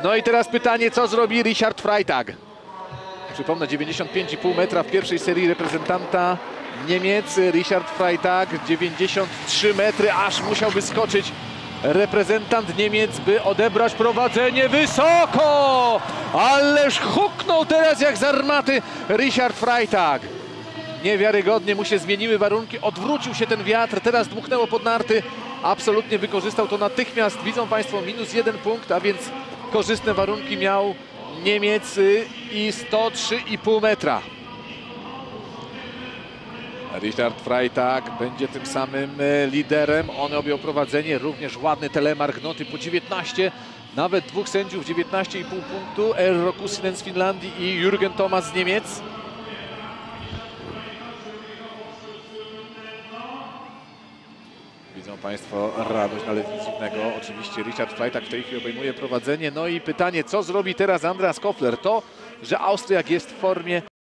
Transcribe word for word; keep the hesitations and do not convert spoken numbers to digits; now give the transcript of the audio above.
No i teraz pytanie, co zrobi Richard Freitag? Przypomnę, dziewięćdziesiąt pięć i pół metra w pierwszej serii reprezentanta Niemiec. Richard Freitag dziewięćdziesiąt trzy metry, aż musiałby skoczyć reprezentant Niemiec, by odebrać prowadzenie wysoko. Ależ huknął teraz jak z armaty Richard Freitag. Niewiarygodnie mu się zmieniły warunki, odwrócił się ten wiatr, teraz dmuchnęło pod narty. Absolutnie wykorzystał to natychmiast. Widzą Państwo, minus jeden punkt, a więc korzystne warunki miał Niemiec i sto trzy i pół metra. Richard Freitag będzie tym samym liderem. On objął prowadzenie, również ładny telemark noty po dziewiętnaście. Nawet dwóch sędziów, dziewiętnaście i pół punktu. Eero Kussinen z Finlandii i Jürgen Thomas z Niemiec. Widzą Państwo radość na Lednickiego. Oczywiście Richard Freitag w tej chwili obejmuje prowadzenie. No i pytanie, co zrobi teraz Andreas Koffler? To, że Austriak jest w formie